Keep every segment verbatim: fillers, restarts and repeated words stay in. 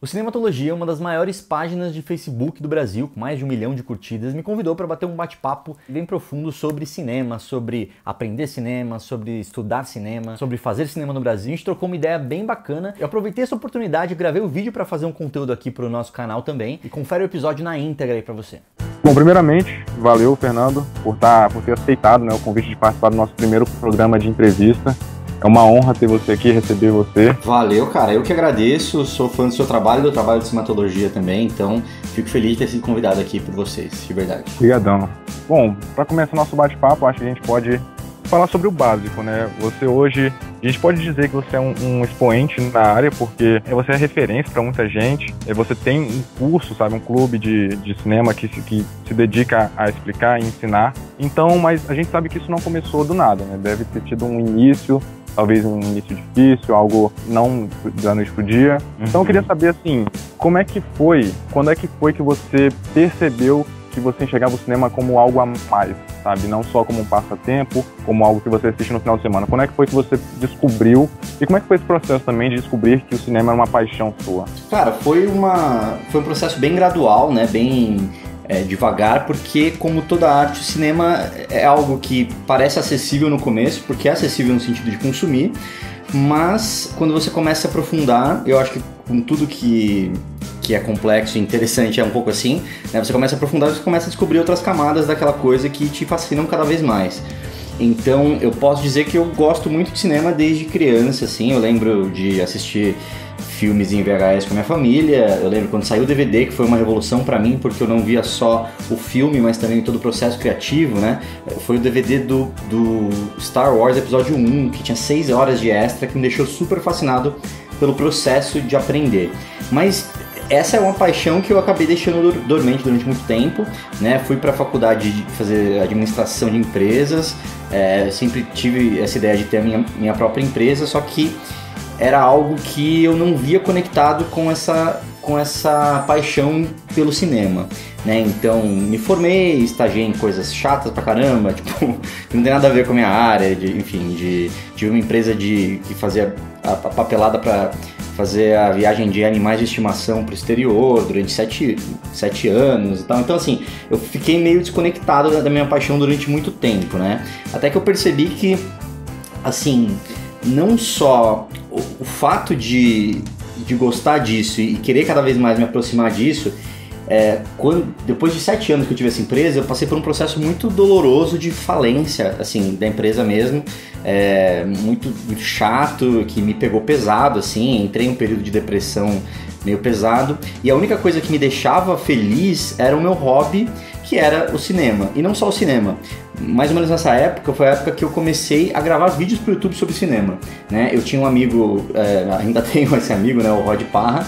O Cinematologia, uma das maiores páginas de Facebook do Brasil, com mais de um milhão de curtidas, me convidou para bater um bate-papo bem profundo sobre cinema, sobre aprender cinema, sobre estudar cinema, sobre fazer cinema no Brasil. A gente trocou uma ideia bem bacana. Eu aproveitei essa oportunidade, gravei o vídeo para fazer um conteúdo aqui para o nosso canal também e confere o episódio na íntegra aí para você. Bom, primeiramente, valeu, Fernando, por, tá, por ter aceitado, né, o convite de participar do nosso primeiro programa de entrevista. É uma honra ter você aqui, receber você. Valeu, cara. Eu que agradeço. Sou fã do seu trabalho e do trabalho de cinematologia também, então fico feliz de ter sido convidado aqui por vocês, de verdade. Obrigadão. Bom, para começar o nosso bate-papo, acho que a gente pode falar sobre o básico, né? Você hoje, a gente pode dizer que você é um, um expoente na área, porque você é referência para muita gente. Você tem um curso, sabe, um clube de, de cinema que se, que se dedica a explicar e ensinar. Então, mas a gente sabe que isso não começou do nada, né? Deve ter tido um início, talvez um início difícil, algo não da noite pro dia. Então eu queria saber, assim, como é que foi, quando é que foi que você percebeu que você enxergava o cinema como algo a mais, sabe? Não só como um passatempo, como algo que você assiste no final de semana. Quando é que foi que você descobriu? E como é que foi esse processo também de descobrir que o cinema era uma paixão sua? Cara, foi uma foi um processo bem gradual, né? Bem é, devagar, porque como toda arte, o cinema é algo que parece acessível no começo, porque é acessível no sentido de consumir, mas quando você começa a aprofundar, eu acho que com tudo que que é complexo e interessante, é um pouco assim, né? Você começa a aprofundar, você começa a descobrir outras camadas daquela coisa que te fascinam cada vez mais. Então, eu posso dizer que eu gosto muito de cinema desde criança, assim. Eu lembro de assistir filmes em V H S com a minha família. Eu lembro quando saiu o D V D, que foi uma revolução pra mim, porque eu não via só o filme, mas também todo o processo criativo, né? Foi o D V D do, do Star Wars Episódio um, que tinha seis horas de extra, que me deixou super fascinado pelo processo de aprender. Mas essa é uma paixão que eu acabei deixando dormente durante muito tempo, né? Fui para a faculdade de fazer administração de empresas, é, sempre tive essa ideia de ter a minha, minha própria empresa, só que era algo que eu não via conectado com essa, com essa paixão pelo cinema, né? Então me formei, estagiei em coisas chatas pra caramba, tipo, que não tem nada a ver com a minha área, de, enfim, de, tive uma empresa de, que fazia a, a papelada para fazer a viagem de animais de estimação para o exterior durante sete, sete anos e tal. Então, assim, eu fiquei meio desconectado da, da minha paixão durante muito tempo, né? Até que eu percebi que, assim, não só o, o fato de, de gostar disso e querer cada vez mais me aproximar disso, é, quando, depois de sete anos que eu tive essa empresa, eu passei por um processo muito doloroso de falência, assim, da empresa mesmo, é, muito, muito chato, que me pegou pesado, assim, entrei em um período de depressão meio pesado, e a única coisa que me deixava feliz era o meu hobby, que era o cinema, e não só o cinema. Mais ou menos nessa época, foi a época que eu comecei a gravar vídeos pro YouTube sobre cinema, né? Eu tinha um amigo, é, ainda tenho esse amigo, né, o Rod Parra.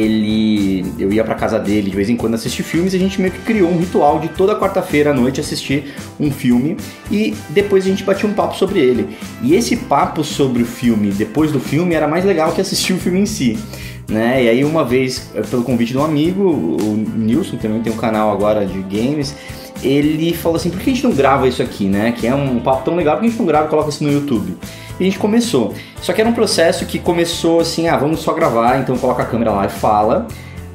Ele, eu ia pra casa dele de vez em quando assistir filmes e a gente meio que criou um ritual de toda quarta-feira à noite assistir um filme e depois a gente batia um papo sobre ele. E esse papo sobre o filme, depois do filme, era mais legal que assistir o filme em si, né? E aí uma vez, pelo convite de um amigo, o Nilson, que também tem um canal agora de games, ele falou assim, por que a gente não grava isso aqui, né? Que é um papo tão legal, por que a gente não grava e coloca isso no YouTube? E a gente começou. Só que era um processo que começou assim, ah, vamos só gravar, então coloca a câmera lá e fala.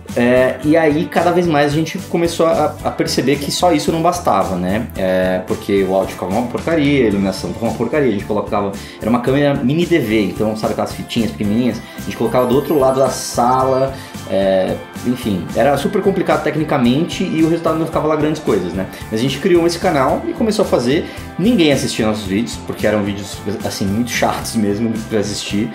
É, e aí, cada vez mais a gente começou a, a perceber que só isso não bastava, né? É, porque o áudio ficava uma porcaria, a iluminação ficava uma porcaria. A gente colocava... Era uma câmera mini D V, então, sabe aquelas fitinhas pequenininhas? A gente colocava do outro lado da sala, é, enfim, era super complicado tecnicamente e o resultado não ficava lá grandes coisas, né? Mas a gente criou esse canal e começou a fazer. Ninguém assistia nossos vídeos, porque eram vídeos, assim, muito chatos mesmo pra assistir.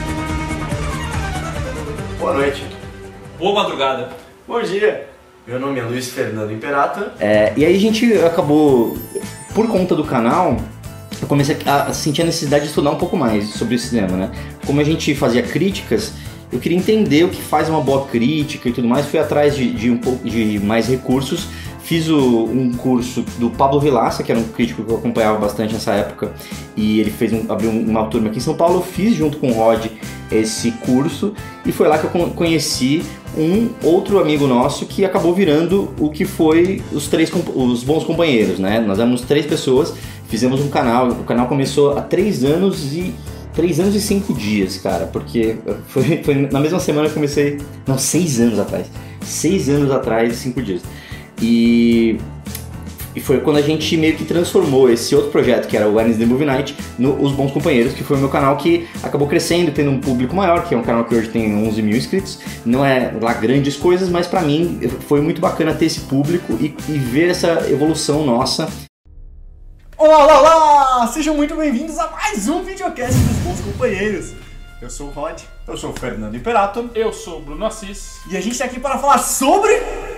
Boa noite. Boa madrugada. Bom dia. Meu nome é Luiz Fernando Imperata. É, e aí a gente acabou, por conta do canal, eu comecei a sentir a necessidade de estudar um pouco mais sobre o cinema, né? Como a gente fazia críticas, eu queria entender o que faz uma boa crítica e tudo mais, fui atrás de, de um pouco de mais recursos. Fiz o, um curso do Pablo Vilaça, que era um crítico que eu acompanhava bastante nessa época, e ele fez um, abriu uma turma aqui em São Paulo. Eu fiz junto com o Rod esse curso e foi lá que eu conheci um outro amigo nosso que acabou virando o que foi os três os bons companheiros, né? Nós éramos três pessoas, fizemos um canal, o canal começou há três anos e três anos e cinco dias, cara, porque foi, foi na mesma semana que eu comecei, não, seis anos atrás, seis anos atrás e cinco dias. E, e foi quando a gente meio que transformou esse outro projeto, que era o Wednesday Movie Night, no Os Bons Companheiros, que foi o meu canal que acabou crescendo, tendo um público maior, que é um canal que hoje tem onze mil inscritos. Não é lá grandes coisas, mas pra mim foi muito bacana ter esse público e, e ver essa evolução nossa. Olá, olá, olá! Sejam muito bem-vindos a mais um videocast dos Bons Companheiros. Eu sou o Rod. Eu sou o Fernando Imperato. Eu sou o Bruno Assis. E a gente tá aqui para falar sobre...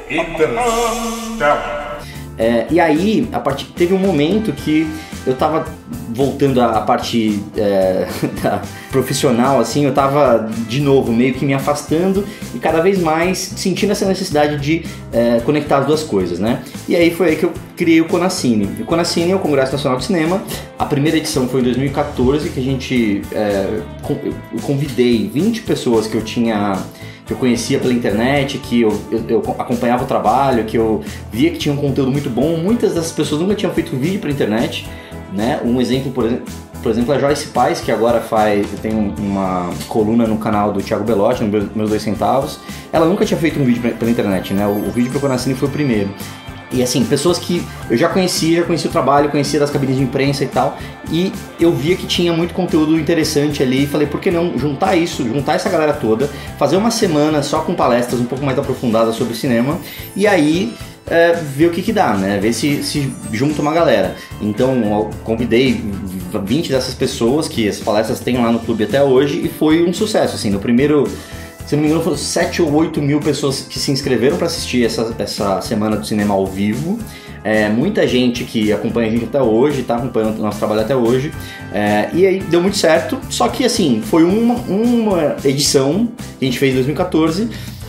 Interstellar. É, e aí, a partir, teve um momento que eu tava voltando à parte é, da profissional, assim, eu tava de novo meio que me afastando e cada vez mais sentindo essa necessidade de é, conectar as duas coisas, né? E aí foi aí que eu criei o Conacine. O Conacine é o Congresso Nacional de Cinema. A primeira edição foi em dois mil e quatorze, que a gente é, eu convidei vinte pessoas que eu tinha... que eu conhecia pela internet, que eu, eu, eu acompanhava o trabalho, que eu via que tinha um conteúdo muito bom. Muitas dessas pessoas nunca tinham feito vídeo para internet, né? Um exemplo, por exemplo, por exemplo, a Joyce Paz, que agora faz, tem uma coluna no canal do Thiago Belotti, no Meus Dois Centavos. Ela nunca tinha feito um vídeo pela internet, né? O, o vídeo para o Conacine foi o primeiro. E assim, pessoas que eu já conhecia, já conhecia o trabalho, conhecia das cabines de imprensa e tal, e eu via que tinha muito conteúdo interessante ali, e falei, por que não juntar isso, juntar essa galera toda, fazer uma semana só com palestras um pouco mais aprofundadas sobre cinema, e aí é, ver o que que dá, né, ver se, se junta uma galera. Então eu convidei vinte dessas pessoas, que as palestras tem lá no clube até hoje, e foi um sucesso, assim, no primeiro... Se não me engano, foram sete ou oito mil pessoas que se inscreveram para assistir essa, essa semana do cinema ao vivo. É, muita gente que acompanha a gente até hoje, está acompanhando o nosso trabalho até hoje. É, e aí deu muito certo, só que assim, foi uma, uma edição que a gente fez em dois mil e quatorze.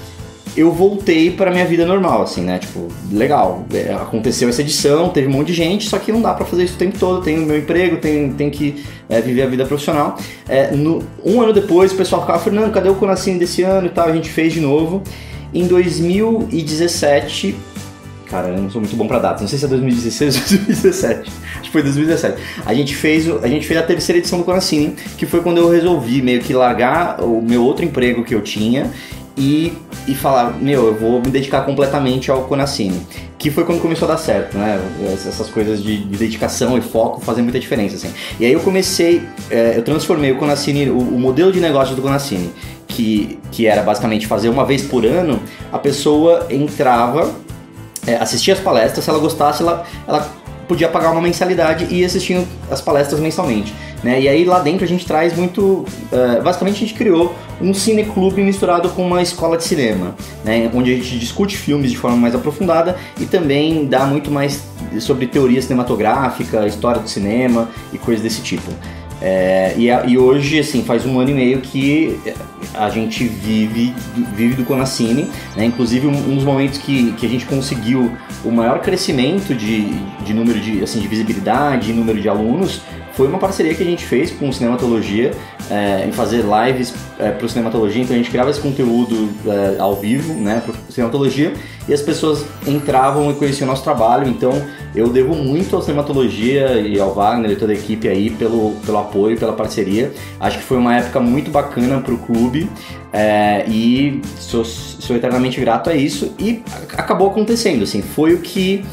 Eu voltei para minha vida normal, assim, né? Tipo, legal, é, aconteceu essa edição, teve um monte de gente, só que não dá para fazer isso o tempo todo. Tem o meu emprego, tem, tem que é, viver a vida profissional. É, no, um ano depois, o pessoal ficava, Fernando, cadê o Conacine desse ano e tal? A gente fez de novo. Em dois mil e dezessete, cara, eu não sou muito bom para datas, não sei se é dois mil e dezesseis ou dois mil e dezessete. Acho que foi dois mil e dezessete. A gente fez, a gente fez a terceira edição do Conacine, que foi quando eu resolvi meio que largar o meu outro emprego que eu tinha e, e falar, meu, eu vou me dedicar completamente ao Conacine, que foi quando começou a dar certo, né? Essas coisas de, de dedicação e foco fazem muita diferença, assim. E aí eu comecei, é, eu transformei o Conacine, o, o modelo de negócio do Conacine, que, que era basicamente fazer uma vez por ano, a pessoa entrava, é, assistia as palestras, se ela gostasse, ela, ela podia pagar uma mensalidade e ir assistindo as palestras mensalmente, né? E aí lá dentro a gente traz muito, uh, basicamente a gente criou um cineclube misturado com uma escola de cinema, né? Onde a gente discute filmes de forma mais aprofundada e também dá muito mais sobre teoria cinematográfica, história do cinema e coisas desse tipo. É, e, a, e hoje, assim, faz um ano e meio que a gente vive, vive do Conacine, né? Inclusive um, um dos momentos que, que a gente conseguiu o maior crescimento de, de número de, assim, de visibilidade e número de alunos foi uma parceria que a gente fez com o Cinematologia, é, em fazer lives é, para o Cinematologia. Então a gente criava esse conteúdo é, ao vivo, né, para o Cinematologia, e as pessoas entravam e conheciam o nosso trabalho. Então eu devo muito ao Cinematologia e ao Wagner e toda a equipe aí pelo, pelo apoio, pela parceria. Acho que foi uma época muito bacana para o clube, é, e sou, sou eternamente grato a isso, e acabou acontecendo, assim, foi o que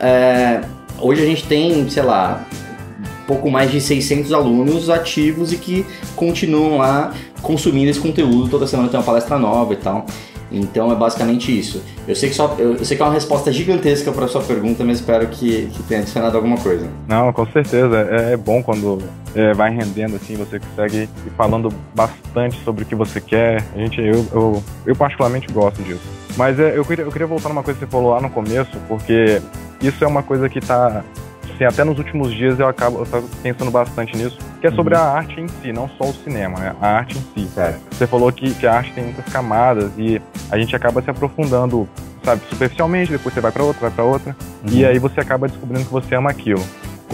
é, hoje a gente tem, sei lá, pouco mais de seiscentos alunos ativos e que continuam lá consumindo esse conteúdo. Toda semana tem uma palestra nova e tal. Então é basicamente isso. Eu sei que, só, eu sei que é uma resposta gigantesca para a sua pergunta, mas espero que, que tenha adicionado alguma coisa. Não, com certeza. É, é bom quando é, vai rendendo assim, você consegue ir falando bastante sobre o que você quer. A gente, eu, eu, eu particularmente gosto disso. Mas é, eu, queria, eu queria voltar numa coisa que você falou lá no começo, porque isso é uma coisa que está... Assim, até nos últimos dias eu acabo eu tava pensando bastante nisso, que é sobre uhum. a arte em si, não só o cinema, né? A arte em si. É. Você falou que, que a arte tem muitas camadas e a gente acaba se aprofundando, sabe, superficialmente, depois você vai pra outra, vai pra outra, uhum. e aí você acaba descobrindo que você ama aquilo.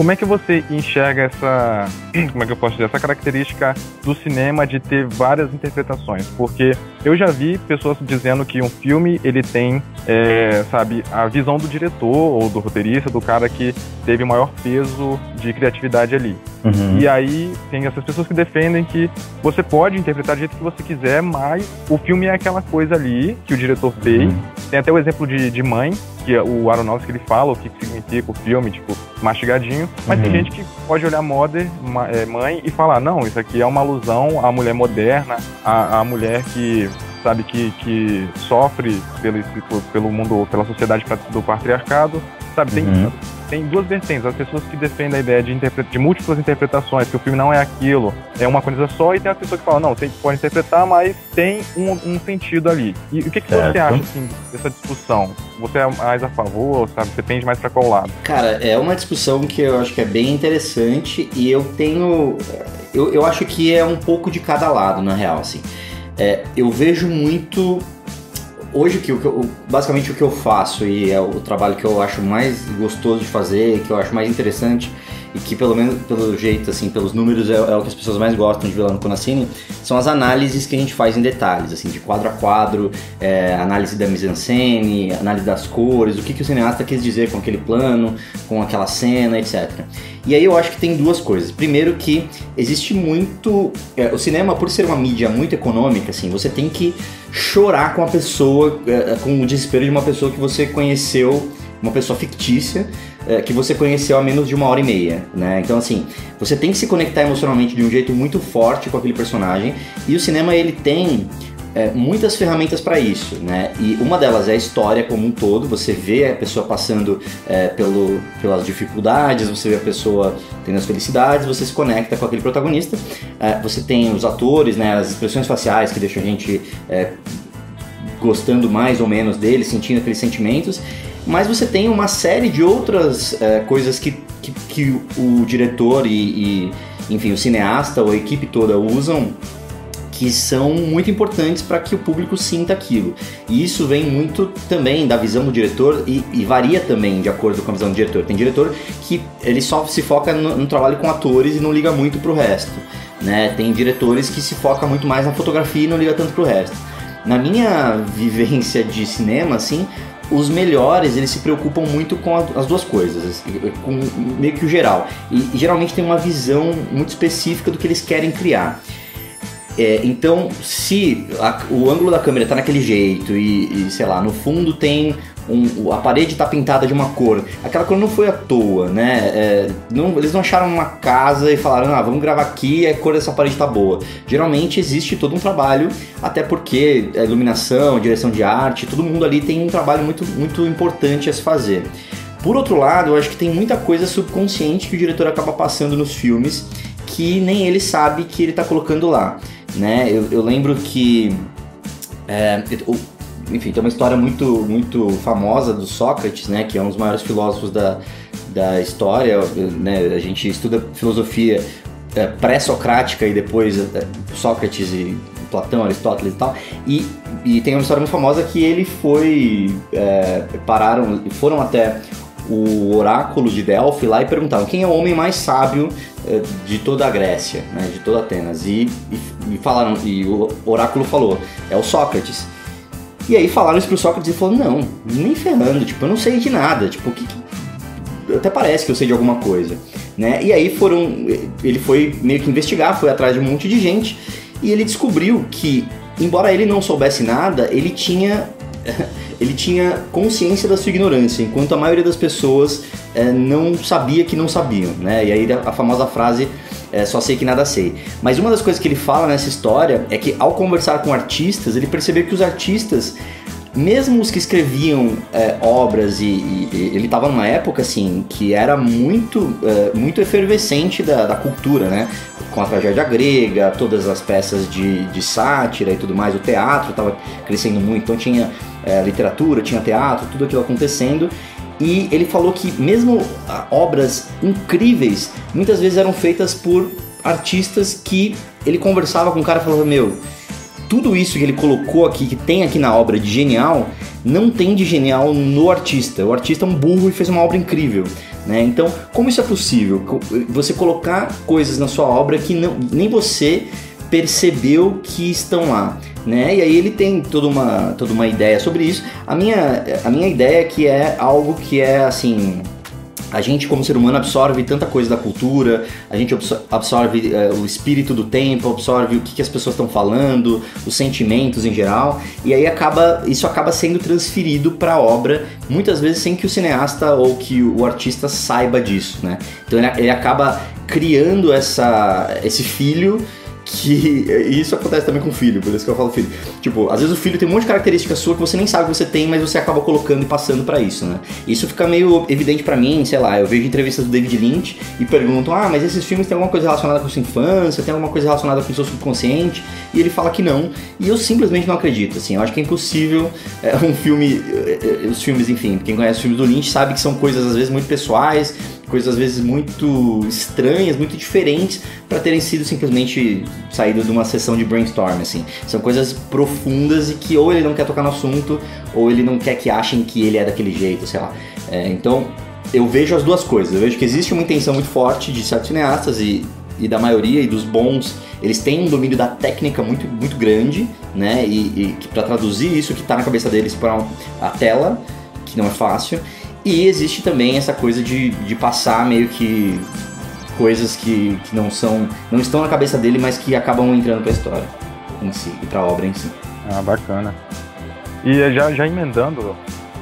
como é que você enxerga essa, como é que eu posso dizer, essa característica do cinema de ter várias interpretações? Porque eu já vi pessoas dizendo que um filme, ele tem, é, sabe, a visão do diretor ou do roteirista, do cara que teve o maior peso de criatividade ali. Uhum. E aí tem essas pessoas que defendem que você pode interpretar do jeito que você quiser, mas o filme é aquela coisa ali que o diretor fez. Uhum. Tem até o exemplo de, de Mãe, que o Aronofsky ele fala o que significa o filme, tipo, mastigadinho. Mas uhum. tem gente que pode olhar Mother, Mãe, e falar, não, isso aqui é uma alusão à mulher moderna, à, à mulher que, sabe, que, que sofre pelo, pelo mundo, pela sociedade do patriarcado, sabe, tem... Uhum. Tem duas vertentes, as pessoas que defendem a ideia de, interpre- de múltiplas interpretações, que o filme não é aquilo, é uma coisa só, e tem as pessoas que falam, não, você pode interpretar, mas tem um, um sentido ali. E o que, que você acha, assim, dessa discussão? Você é mais a favor, sabe? Você pende mais pra qual lado? Cara, é uma discussão que eu acho que é bem interessante, e eu tenho... Eu, eu acho que é um pouco de cada lado, na real, assim. É, eu vejo muito... Hoje, que eu, basicamente o que eu faço, e é o trabalho que eu acho mais gostoso de fazer, que eu acho mais interessante, e que pelo menos pelo jeito, assim, pelos números é, é o que as pessoas mais gostam de ver lá no Conacine, são as análises que a gente faz em detalhes, assim, de quadro a quadro, é, análise da mise-en-scène, análise das cores, o que, que o cineasta quis dizer com aquele plano, com aquela cena, etcétera. E aí eu acho que tem duas coisas. Primeiro que existe muito... É, o cinema, por ser uma mídia muito econômica, assim, você tem que chorar com a pessoa, é, com o desespero de uma pessoa que você conheceu, uma pessoa fictícia, é, que você conheceu há menos de uma hora e meia, né? Então, assim, você tem que se conectar emocionalmente de um jeito muito forte com aquele personagem, e o cinema, ele tem... É, muitas ferramentas para isso, né? E uma delas é a história como um todo. Você vê a pessoa passando é, pelo, pelas dificuldades, você vê a pessoa tendo as felicidades, você se conecta com aquele protagonista. É, você tem os atores, né? As expressões faciais que deixam a gente é, gostando mais ou menos dele, sentindo aqueles sentimentos. Mas você tem uma série de outras é, coisas que, que, que o diretor e, e, enfim, o cineasta ou a equipe toda usam, que são muito importantes para que o público sinta aquilo. E isso vem muito também da visão do diretor e, e varia também de acordo com a visão do diretor. Tem diretor que ele só se foca no, no trabalho com atores e não liga muito pro resto, né? Tem diretores que se focam muito mais na fotografia e não liga tanto pro resto. Na minha vivência de cinema, assim, os melhores, eles se preocupam muito com a, as duas coisas, com meio que o geral. E, e geralmente tem uma visão muito específica do que eles querem criar. É, então, se a, o ângulo da câmera tá naquele jeito e, e sei lá, no fundo tem um, a parede tá pintada de uma cor, aquela cor não foi à toa, né? É, não, eles não acharam uma casa e falaram, ah, vamos gravar aqui e a cor dessa parede tá boa. Geralmente existe todo um trabalho, até porque a iluminação, a direção de arte, todo mundo ali tem um trabalho muito, muito importante a se fazer. Por outro lado, eu acho que tem muita coisa subconsciente que o diretor acaba passando nos filmes que nem ele sabe que ele tá colocando lá. Né? Eu, eu lembro que, é, enfim, tem uma história muito, muito famosa do Sócrates, né? Que é um dos maiores filósofos da, da história, né? A gente estuda filosofia é, pré-socrática e depois é, Sócrates e Platão, Aristóteles e tal, e, e tem uma história muito famosa que ele foi, é, pararam, foram até o oráculo de Delfos lá e perguntaram quem é o homem mais sábio eh, de toda a Grécia, né, de toda Atenas, e, e, e falaram, e o oráculo falou, é o Sócrates. E aí falaram isso pro Sócrates e ele falou, não, nem ferrando, tipo, eu não sei de nada, tipo, que, que... até parece que eu sei de alguma coisa, né, e aí foram, ele foi meio que investigar, foi atrás de um monte de gente, e ele descobriu que, embora ele não soubesse nada, ele tinha... ele tinha consciência da sua ignorância, enquanto a maioria das pessoas é, não sabia que não sabiam, né? E aí a famosa frase, é, só sei que nada sei. Mas uma das coisas que ele fala nessa história é que ao conversar com artistas, ele percebeu que os artistas, mesmo os que escreviam é, obras, e, e ele estava numa época assim que era muito, é, muito efervescente da, da cultura, né? Com a tragédia grega, todas as peças de, de sátira e tudo mais, o teatro estava crescendo muito, então tinha é, literatura, tinha teatro, tudo aquilo acontecendo. E ele falou que mesmo obras incríveis, muitas vezes eram feitas por artistas que ele conversava com o cara e falava, meu, tudo isso que ele colocou aqui, que tem aqui na obra de genial, não tem de genial no artista. O artista é um burro e fez uma obra incrível. né? Então, como isso é possível? Você colocar coisas na sua obra que não, nem você percebeu que estão lá, né? E aí ele tem toda uma, toda uma ideia sobre isso. A minha, a minha ideia é que é algo que é assim... A gente, como ser humano, absorve tanta coisa da cultura, a gente absorve é, o espírito do tempo, absorve o que, que as pessoas estão falando, os sentimentos em geral, e aí acaba, isso acaba sendo transferido para a obra, muitas vezes sem que o cineasta ou que o artista saiba disso, né? Então ele, ele acaba criando essa, esse filho, que e isso acontece também com o filho, por isso que eu falo filho. Tipo, às vezes o filho tem um monte de características sua que você nem sabe que você tem, mas você acaba colocando e passando pra isso, né? Isso fica meio evidente pra mim, sei lá, eu vejo entrevistas do David Lynch e perguntam, ah, mas esses filmes têm alguma coisa relacionada com sua infância, tem alguma coisa relacionada com o seu subconsciente? E ele fala que não, e eu simplesmente não acredito, assim, eu acho que é impossível é, um filme, os filmes, enfim, quem conhece os filmes do Lynch sabe que são coisas às vezes muito pessoais, coisas às vezes muito estranhas, muito diferentes, para terem sido simplesmente saído de uma sessão de brainstorm, assim. São coisas profundas e que ou ele não quer tocar no assunto, ou ele não quer que achem que ele é daquele jeito, sei lá. É, então, eu vejo as duas coisas. Eu vejo que existe uma intenção muito forte de certos cineastas e, e da maioria, e dos bons, eles têm um domínio da técnica muito, muito grande, né? E, e para traduzir isso que está na cabeça deles para a tela, que não é fácil. E existe também essa coisa de, de passar meio que coisas que, que não são, não estão na cabeça dele, mas que acabam entrando pra história em si, e pra obra em si. Ah, bacana. E já, já emendando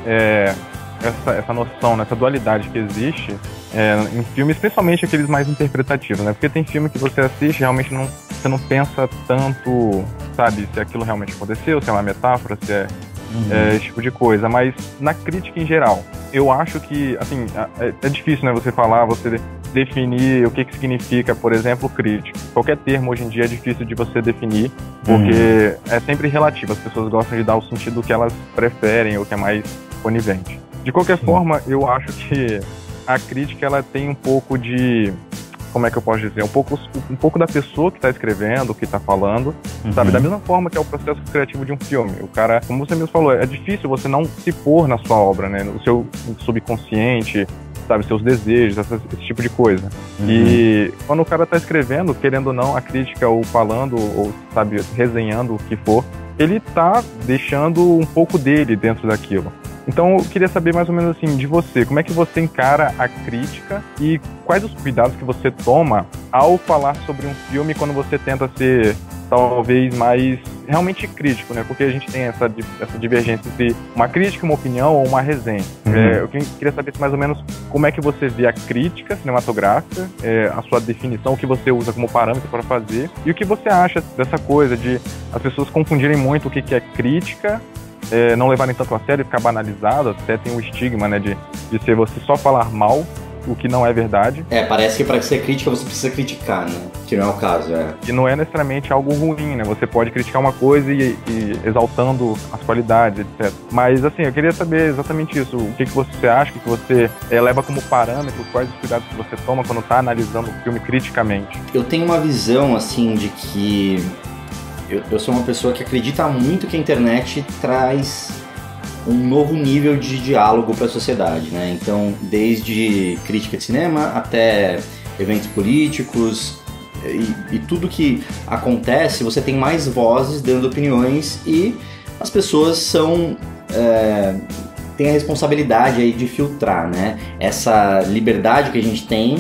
é, essa, essa noção, né, essa dualidade que existe é, em filmes, principalmente aqueles mais interpretativos, né? Porque tem filme que você assiste e realmente não, você não pensa tanto, sabe, se aquilo realmente aconteceu, se é uma metáfora, se é Uhum. É, esse tipo de coisa, mas na crítica em geral, eu acho que, assim, é, é difícil, né, você falar, você definir o que que significa, por exemplo, crítica. Qualquer termo hoje em dia é difícil de você definir, porque uhum. é sempre relativo, as pessoas gostam de dar o sentido que elas preferem ou que é mais conivente. De qualquer Sim. forma, eu acho que a crítica, ela tem um pouco de... como é que eu posso dizer, um pouco, um pouco da pessoa que está escrevendo, que está falando, uhum. sabe? Da mesma forma que é o processo criativo de um filme. O cara, como você mesmo falou, é difícil você não se pôr na sua obra, né? O seu subconsciente, sabe? Seus desejos, essa, esse tipo de coisa. Uhum. E quando o cara está escrevendo, querendo ou não, a crítica, ou falando, ou, sabe, resenhando o que for, ele está deixando um pouco dele dentro daquilo. Então eu queria saber mais ou menos assim, de você, como é que você encara a crítica e quais os cuidados que você toma ao falar sobre um filme quando você tenta ser talvez mais realmente crítico, né? Porque a gente tem essa, essa divergência entre uma crítica, uma opinião ou uma resenha. Uhum. É, eu queria saber mais ou menos como é que você vê a crítica cinematográfica, é, a sua definição, o que você usa como parâmetro para fazer e o que você acha dessa coisa de as pessoas confundirem muito o que, que é crítica, É, não levarem tanto a sério, ficar banalizado, até tem um estigma, né, de, de ser você só falar mal, o que não é verdade. É, parece que para ser crítica você precisa criticar, né, que não é o caso, é. E não é necessariamente algo ruim, né, você pode criticar uma coisa e, e exaltando as qualidades, etcétera. Mas, assim, eu queria saber exatamente isso, o que, que você acha, o que, que você é, leva como parâmetro, quais os cuidados que você toma quando está analisando o filme criticamente. Eu tenho uma visão, assim, de que Eu, eu sou uma pessoa que acredita muito que a internet traz um novo nível de diálogo para a sociedade, né? Então, desde crítica de cinema até eventos políticos e, e tudo que acontece, você tem mais vozes dando opiniões e as pessoas são... É, têm a responsabilidade aí de filtrar, né? Essa liberdade que a gente tem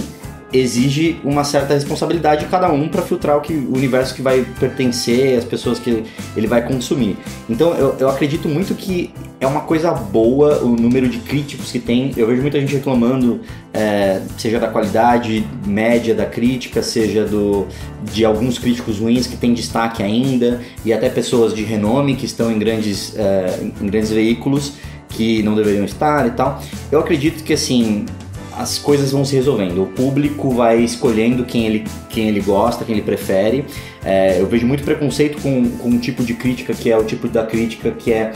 exige uma certa responsabilidade de cada um para filtrar o, que, o universo que vai pertencer, as pessoas que ele vai consumir. Então eu, eu acredito muito que é uma coisa boa o número de críticos que tem. Eu vejo muita gente reclamando, é, seja da qualidade média da crítica, seja do, de alguns críticos ruins que têm destaque ainda, e até pessoas de renome que estão em grandes, é, em grandes veículos que não deveriam estar e tal. Eu acredito que, assim, as coisas vão se resolvendo, o público vai escolhendo quem ele, quem ele gosta, quem ele prefere. É, eu vejo muito preconceito com, com um tipo de crítica que é o tipo da crítica que é,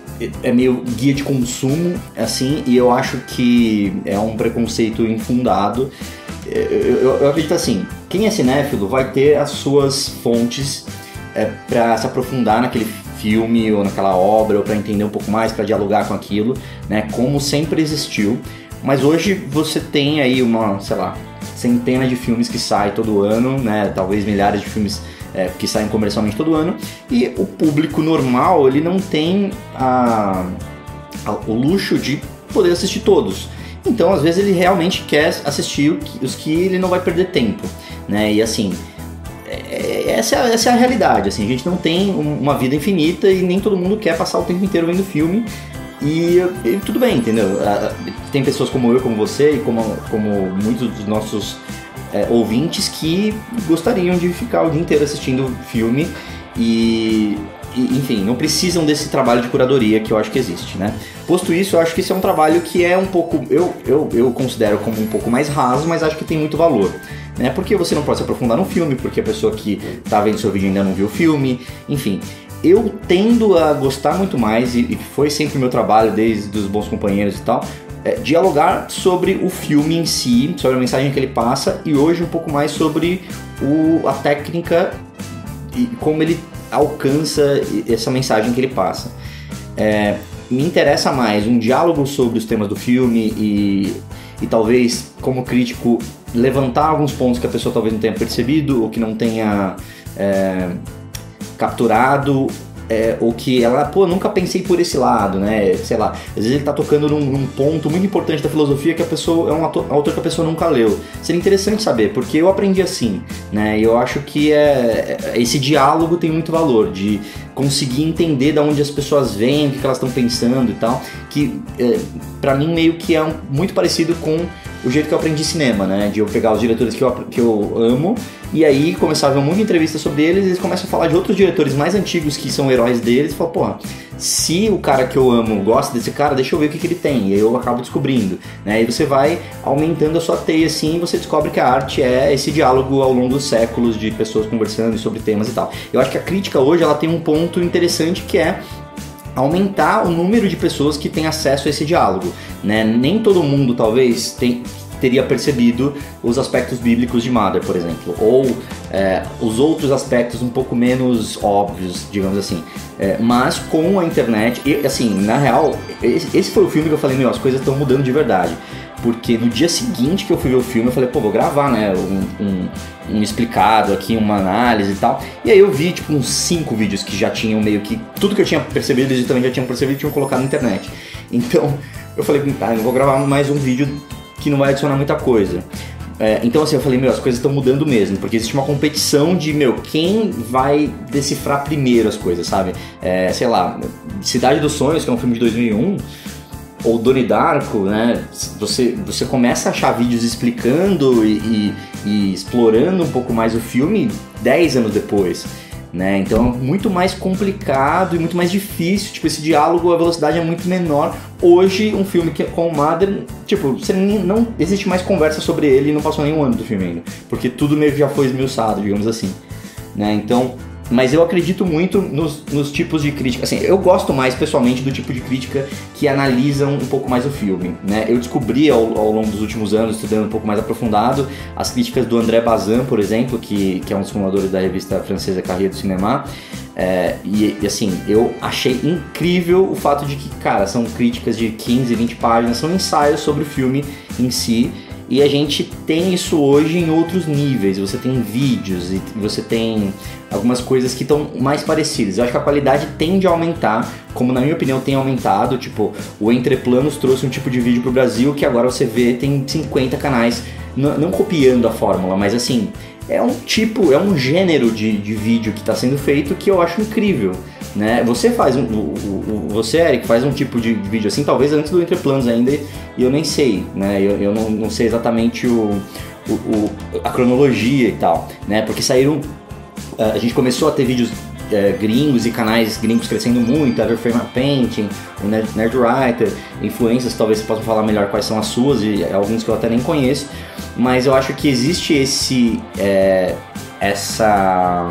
é meio guia de consumo, assim, e eu acho que é um preconceito infundado. Eu, eu, eu acredito assim, quem é cinéfilo vai ter as suas fontes é, para se aprofundar naquele filme ou naquela obra, ou para entender um pouco mais, para dialogar com aquilo, né? Como sempre existiu. Mas hoje você tem aí uma, sei lá, centena de filmes que saem todo ano, né? Talvez milhares de filmes é, que saem comercialmente todo ano, e o público normal, ele não tem a, a, o luxo de poder assistir todos. Então, às vezes, ele realmente quer assistir os que ele não vai perder tempo, né? E assim, é, essa, é, essa é a realidade, assim, a gente não tem uma vida infinita e nem todo mundo quer passar o tempo inteiro vendo filme. E, e tudo bem, entendeu? Tem pessoas como eu, como você e como, como muitos dos nossos é, ouvintes que gostariam de ficar o dia inteiro assistindo filme e, e, enfim, não precisam desse trabalho de curadoria que eu acho que existe, né? Posto isso, eu acho que esse é um trabalho que é um pouco, eu, eu, eu considero como um pouco mais raso, mas acho que tem muito valor, né? Porque você não pode se aprofundar no filme, porque a pessoa que tá vendo seu vídeo ainda não viu o filme, enfim. Eu tendo a gostar muito mais, e foi sempre o meu trabalho desde os Bons Companheiros e tal, é, dialogar sobre o filme em si, sobre a mensagem que ele passa, e hoje um pouco mais sobre o, a técnica e como ele alcança essa mensagem que ele passa. É, me interessa mais um diálogo sobre os temas do filme e, e talvez, como crítico, levantar alguns pontos que a pessoa talvez não tenha percebido ou que não tenha... É, capturado, é, ou que ela, pô, nunca pensei por esse lado, né, sei lá, às vezes ele tá tocando num, num ponto muito importante da filosofia que a pessoa, é um autor, autor que a pessoa nunca leu. Seria interessante saber, porque eu aprendi assim, né, e eu acho que é, esse diálogo tem muito valor, de conseguir entender de onde as pessoas vêm, o que elas estão pensando e tal, que é, pra mim meio que é um, muito parecido com o jeito que eu aprendi cinema, né? De eu pegar os diretores que eu, que eu amo e aí começar a ver um monte de entrevistas sobre eles e eles começam a falar de outros diretores mais antigos que são heróis deles e falam, porra, se o cara que eu amo gosta desse cara, deixa eu ver o que, que ele tem. E aí eu acabo descobrindo, né? E você vai aumentando a sua teia assim e você descobre que a arte é esse diálogo ao longo dos séculos de pessoas conversando sobre temas e tal. Eu acho que a crítica hoje ela tem um ponto interessante que é aumentar o número de pessoas que têm acesso a esse diálogo, né? Nem todo mundo, talvez, tem, teria percebido os aspectos bíblicos de Mother, por exemplo, ou é, os outros aspectos um pouco menos óbvios, digamos assim. É, mas com a internet, e assim, na real, esse, esse foi o filme que eu falei, meu, as coisas estão mudando de verdade. Porque no dia seguinte que eu fui ver o filme, eu falei, pô, vou gravar, né, um, um, um explicado aqui, uma análise e tal. E aí eu vi, tipo, uns cinco vídeos que já tinham meio que... Tudo que eu tinha percebido, eles também já tinham percebido e tinham colocado na internet. Então, eu falei, tá, eu vou gravar mais um vídeo que não vai adicionar muita coisa. É, então, assim, eu falei, meu, as coisas estão mudando mesmo. Porque existe uma competição de, meu, quem vai decifrar primeiro as coisas, sabe? É, sei lá, Cidade dos Sonhos, que é um filme de dois mil e um... ou Donnie Darko, né? Você, você começa a achar vídeos explicando e, e, e explorando um pouco mais o filme dez anos depois, né? Então é muito mais complicado e muito mais difícil, tipo, esse diálogo, a velocidade é muito menor. Hoje, um filme que, com o Mother, tipo, você nem, não existe mais conversa sobre ele e não passou nenhum ano do filme ainda, porque tudo meio que já foi esmiuçado, digamos assim, né? Então... Mas eu acredito muito nos, nos tipos de crítica. Assim, eu gosto mais, pessoalmente, do tipo de crítica que analisam um pouco mais o filme, né? Eu descobri ao, ao longo dos últimos anos, estudando um pouco mais aprofundado, as críticas do André Bazin, por exemplo, que, que é um dos fundadores da revista francesa Carrière du Cinéma. É, e, e assim, eu achei incrível o fato de que, cara, são críticas de quinze, vinte páginas, são ensaios sobre o filme em si. E a gente tem isso hoje em outros níveis, você tem vídeos e você tem algumas coisas que estão mais parecidas. Eu acho que a qualidade tende a aumentar, como na minha opinião tem aumentado, tipo, o Entreplanos trouxe um tipo de vídeo pro Brasil que agora você vê, tem cinquenta canais, não, não copiando a fórmula, mas assim, é um tipo, é um gênero de, de vídeo que está sendo feito que eu acho incrível, né? Você faz um, o, o, você, Eric, faz um tipo de vídeo assim, talvez antes do Entreplanos ainda, e eu nem sei, né? Eu, eu não, não sei exatamente o, o, o, a cronologia e tal, né? Porque saíram, a gente começou a ter vídeos é, gringos e canais gringos crescendo muito, Everframe Painting, o Nerd, Nerdwriter, influências, talvez você possa falar melhor quais são as suas, e alguns que eu até nem conheço, mas eu acho que existe esse, é, essa...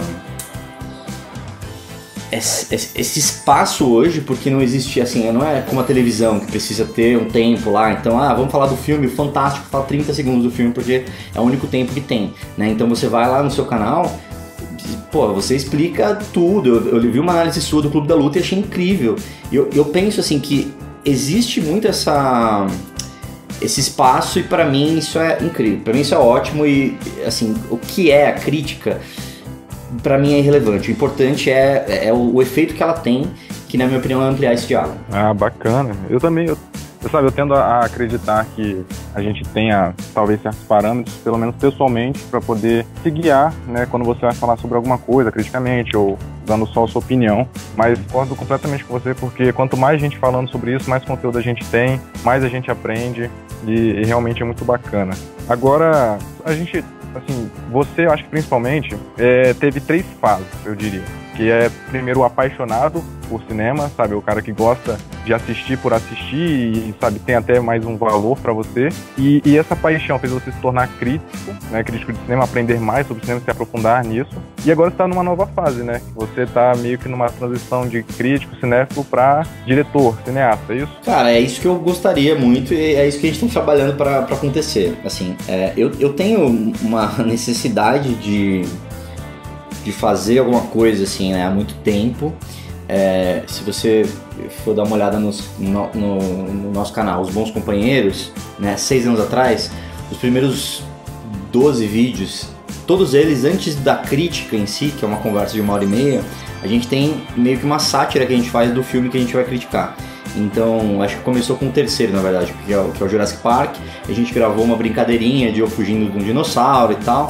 Esse, esse espaço hoje, porque não existe assim, não é como a televisão que precisa ter um tempo lá, então, ah, vamos falar do filme, fantástico, fala trinta segundos do filme porque é o único tempo que tem, né? Então você vai lá no seu canal, pô, você explica tudo. Eu, eu vi uma análise sua do Clube da Luta e achei incrível. E eu, eu penso assim que existe muito essa, esse espaço e pra mim isso é incrível. Pra mim isso é ótimo e, assim, o que é a crítica, pra mim é irrelevante. O importante é, é o, o efeito que ela tem, que na minha opinião é ampliar esse diálogo. Ah, bacana. Eu também... Eu... Eu, sabe, eu tendo a acreditar que a gente tenha, talvez, certos parâmetros, pelo menos pessoalmente, para poder se guiar, né, quando você vai falar sobre alguma coisa, criticamente, ou dando só a sua opinião. Mas concordo completamente com você, porque quanto mais gente falando sobre isso, mais conteúdo a gente tem, mais a gente aprende, e, e realmente é muito bacana. Agora, a gente, assim, você, eu acho que principalmente, é, teve três fases, eu diria. Que é, primeiro, o apaixonado por cinema, sabe? O cara que gosta de assistir por assistir e, sabe, tem até mais um valor pra você. E, e essa paixão fez você se tornar crítico, né? Crítico de cinema, aprender mais sobre cinema, se aprofundar nisso. E agora você tá numa nova fase, né? Você tá meio que numa transição de crítico, cinéfilo pra diretor, cineasta, é isso? Cara, é isso que eu gostaria muito e é isso que a gente tá trabalhando pra, pra acontecer. Assim, é, eu, eu tenho uma necessidade de... de fazer alguma coisa assim, né, há muito tempo. É, se você for dar uma olhada nos, no, no, no nosso canal, Os Bons Companheiros, né, seis anos atrás, os primeiros doze vídeos, todos eles antes da crítica em si, que é uma conversa de uma hora e meia, a gente tem meio que uma sátira que a gente faz do filme que a gente vai criticar. Então, acho que começou com o terceiro, na verdade, que é o, que é o Jurassic Park. A gente gravou uma brincadeirinha de eu fugindo de um dinossauro e tal.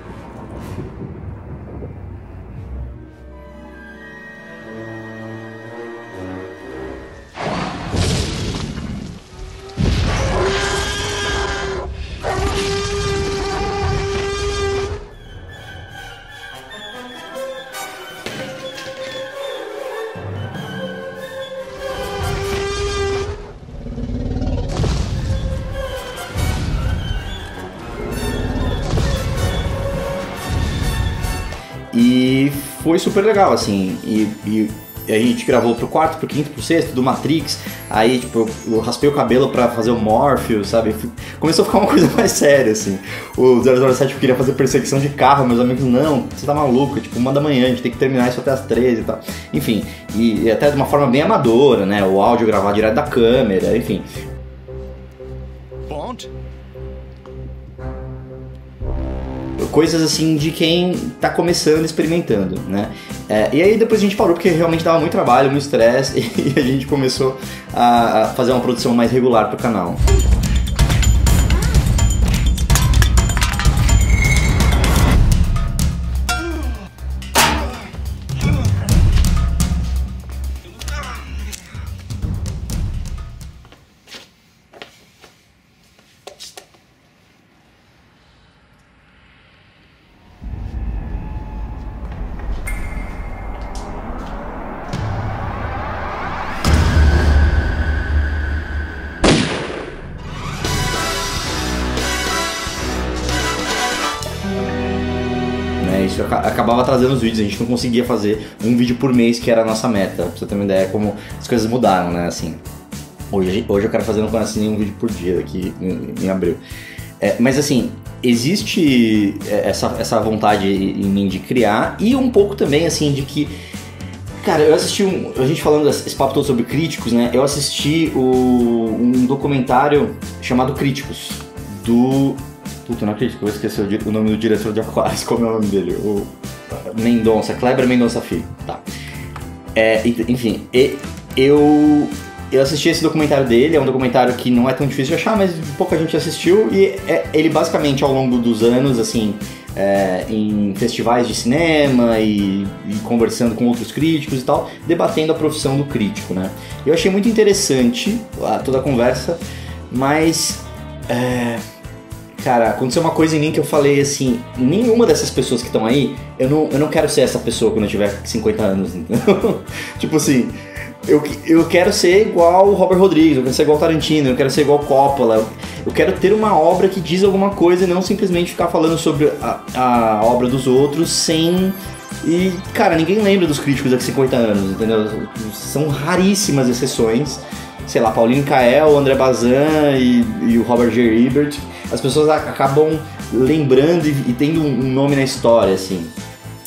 E foi super legal, assim, e, e a gente gravou pro quarto, pro quinto, pro sexto, do Matrix, aí, tipo, eu, eu raspei o cabelo pra fazer o Morpheus, sabe? Começou a ficar uma coisa mais séria, assim. O zero zero sete queria fazer perseguição de carro, meus amigos, não, você tá maluco, tipo, uma da manhã, a gente tem que terminar isso até as treze e tal. Enfim, e, e até de uma forma bem amadora, né? O áudio gravado direto da câmera, enfim. Bond? Coisas assim de quem tá começando, experimentando, né? É, e aí depois a gente parou porque realmente dava muito trabalho, muito estresse e a gente começou a fazer uma produção mais regular pro canal. Isso acabava trazendo os vídeos, a gente não conseguia fazer um vídeo por mês, que era a nossa meta, pra você ter uma ideia como as coisas mudaram, né, assim. Hoje, hoje eu quero fazer no assim, um vídeo por dia aqui em, em abril. É, mas assim, existe essa, essa vontade em mim de criar e um pouco também, assim, de que... Cara, eu assisti um... A gente falando esse papo todo sobre críticos, né, eu assisti o, um documentário chamado Críticos, do... Puta, não acredito que eu vou esquecer o, o nome do diretor de Aquarius, como é o nome dele? O Mendonça, Kleber Mendonça Filho, tá. É, enfim, eu, eu assisti esse documentário dele, é um documentário que não é tão difícil de achar, mas pouca gente assistiu, e é, ele basicamente ao longo dos anos, assim, é, em festivais de cinema e, e conversando com outros críticos e tal, debatendo a profissão do crítico, né. Eu achei muito interessante a, toda a conversa, mas... É, cara, aconteceu uma coisa em mim que eu falei assim, nenhuma dessas pessoas que estão aí, eu não, eu não quero ser essa pessoa quando eu tiver cinquenta anos, entendeu? Tipo assim, eu, eu quero ser igual o Robert Rodrigues, eu quero ser igual o Tarantino, eu quero ser igual o Coppola, eu quero ter uma obra que diz alguma coisa e não simplesmente ficar falando sobre a, a obra dos outros sem... E, cara, ninguém lembra dos críticos daqui cinquenta anos, entendeu? São raríssimas exceções, sei lá, Paulinho Kael, André Bazin e, e o Robert J. Ebert. As pessoas acabam lembrando e, e tendo um nome na história, assim.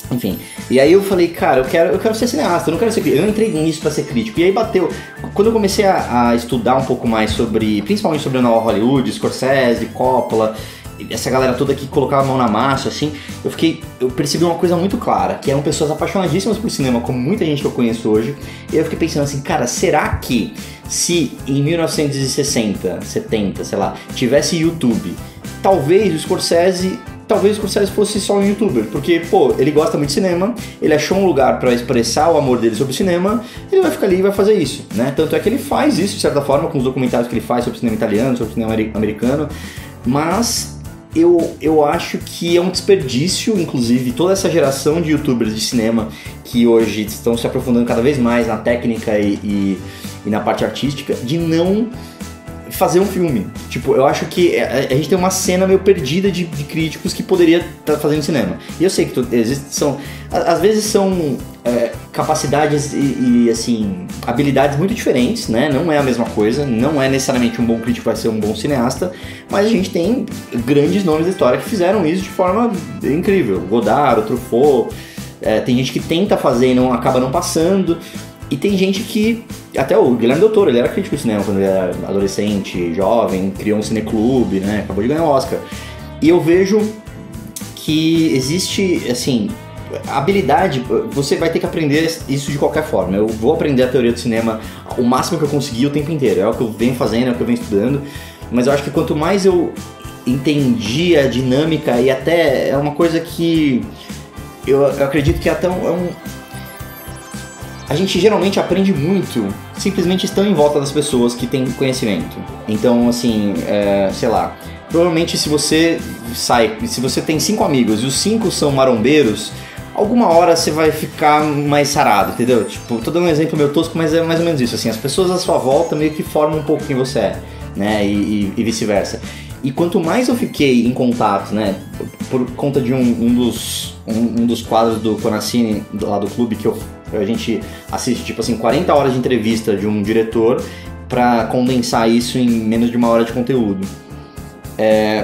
Enfim, e aí eu falei, cara, eu quero, eu quero ser cineasta, eu não quero ser crítico. Eu entrei nisso pra ser crítico. E aí bateu. Quando eu comecei a, a estudar um pouco mais sobre, principalmente sobre a nova Hollywood, Scorsese, Coppola, essa galera toda que colocava a mão na massa, assim, eu fiquei, eu percebi uma coisa muito clara, que eram pessoas apaixonadíssimas por cinema, como muita gente que eu conheço hoje. E eu fiquei pensando assim, cara, será que se em mil novecentos e sessenta, setenta, sei lá, tivesse YouTube, talvez o Scorsese... Talvez o Scorsese fosse só um youtuber, porque, pô, ele gosta muito de cinema, ele achou um lugar pra expressar o amor dele sobre o cinema, ele vai ficar ali e vai fazer isso, né? Tanto é que ele faz isso, de certa forma, com os documentários que ele faz sobre o cinema italiano, sobre o cinema americano, mas eu, eu acho que é um desperdício, inclusive, toda essa geração de youtubers de cinema que hoje estão se aprofundando cada vez mais na técnica e, e, e na parte artística, de não... fazer um filme. Tipo, eu acho que a, a gente tem uma cena meio perdida de, de críticos que poderia estar tá fazendo cinema. E eu sei que tu, existe, são, às vezes são é, capacidades e, e, assim, habilidades muito diferentes, né? Não é a mesma coisa, não é necessariamente um bom crítico vai ser um bom cineasta, mas a gente tem grandes nomes da história que fizeram isso de forma incrível. Godard, Truffaut, é, tem gente que tenta fazer e não, acaba não passando. E tem gente que, até o Guilherme Del Toro, ele era crítico de cinema quando ele era adolescente, jovem, criou um cineclube, né, acabou de ganhar o Oscar. E eu vejo que existe, assim, habilidade, você vai ter que aprender isso de qualquer forma. Eu vou aprender a teoria do cinema o máximo que eu conseguir o tempo inteiro, é o que eu venho fazendo, é o que eu venho estudando, mas eu acho que quanto mais eu entendi a dinâmica, e até é uma coisa que eu, eu acredito que até é um... A gente geralmente aprende muito simplesmente estando em volta das pessoas que têm conhecimento. Então, assim, é, sei lá, provavelmente se você sai, se você tem cinco amigos e os cinco são marombeiros, alguma hora você vai ficar mais sarado, entendeu? Tipo, tô dando um exemplo meio tosco, mas é mais ou menos isso, assim, as pessoas à sua volta meio que formam um pouco quem você é, né, e, e, e vice-versa. E quanto mais eu fiquei em contato, né, por conta de um, um, dos, um, um dos quadros do Conassini, lá do clube, que eu, a gente assiste, tipo assim, quarenta horas de entrevista de um diretor pra condensar isso em menos de uma hora de conteúdo. É,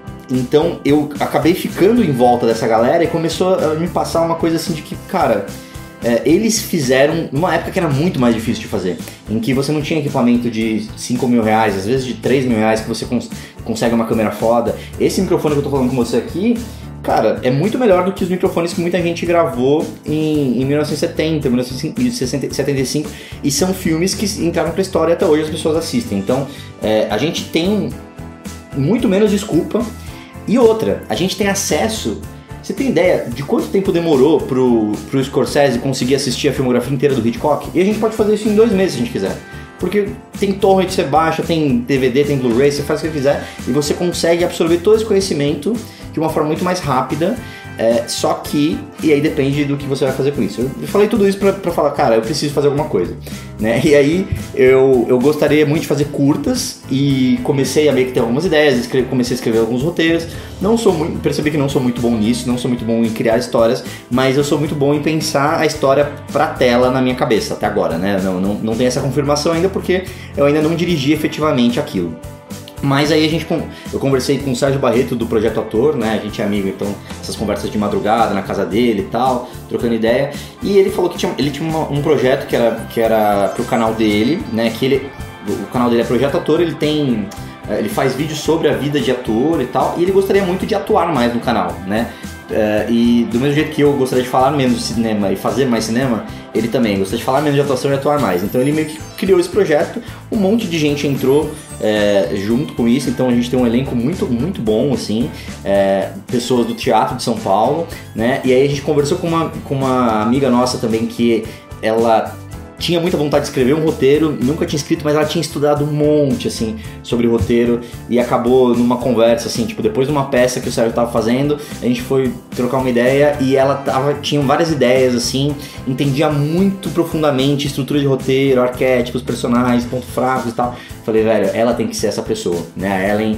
então eu acabei ficando em volta dessa galera e começou a me passar uma coisa assim de que, cara... É, eles fizeram numa época que era muito mais difícil de fazer, em que você não tinha equipamento de cinco mil reais, às vezes de três mil reais, que você cons- consegue uma câmera foda. Esse microfone que eu tô falando com você aqui, cara, é muito melhor do que os microfones que muita gente gravou em, em mil novecentos e setenta, mil novecentos e setenta e cinco, e são filmes que entraram pra história e até hoje as pessoas assistem. Então, é, a gente tem muito menos desculpa. E outra, a gente tem acesso... Você tem ideia de quanto tempo demorou pro, pro Scorsese conseguir assistir a filmografia inteira do Hitchcock? E a gente pode fazer isso em dois meses se a gente quiser. Porque tem torrent, você baixa, tem D V D, tem Blu-ray, você faz o que você quiser e você consegue absorver todo esse conhecimento de uma forma muito mais rápida. É, só que, e aí depende do que você vai fazer com isso. Eu falei tudo isso pra, pra falar, cara, eu preciso fazer alguma coisa, né? E aí eu, eu gostaria muito de fazer curtas e comecei a meio que ter algumas ideias, escrever, comecei a escrever alguns roteiros. Não sou muito, percebi que não sou muito bom nisso, não sou muito bom em criar histórias, mas eu sou muito bom em pensar a história pra tela na minha cabeça, até agora, né? Não, não, não tem essa confirmação ainda porque eu ainda não dirigi efetivamente aquilo. Mas aí a gente, eu conversei com o Sérgio Barreto do Projeto Ator, né, a gente é amigo, então essas conversas de madrugada na casa dele e tal, trocando ideia, e ele falou que tinha, ele tinha uma, um projeto que era, que era pro canal dele, né, que ele, o canal dele é Projeto Ator, ele tem, ele faz vídeos sobre a vida de ator e tal, e ele gostaria muito de atuar mais no canal, né, Uh, e do mesmo jeito que eu gostaria de falar menos de cinema e fazer mais cinema, ele também gostaria de falar menos de atuação e atuar mais. Então ele meio que criou esse projeto, um monte de gente entrou é, junto com isso, então a gente tem um elenco muito, muito bom, assim, é, pessoas do teatro de São Paulo, né? E aí a gente conversou com uma, com uma amiga nossa também que ela... tinha muita vontade de escrever um roteiro, nunca tinha escrito, mas ela tinha estudado um monte, assim, sobre roteiro e acabou numa conversa, assim, tipo, depois de uma peça que o Sérgio tava fazendo, a gente foi trocar uma ideia e ela tava, tinha várias ideias, assim, entendia muito profundamente estrutura de roteiro, arquétipos, personagens, pontos fracos e tal. Falei, velho, ela tem que ser essa pessoa, né, a Ellen...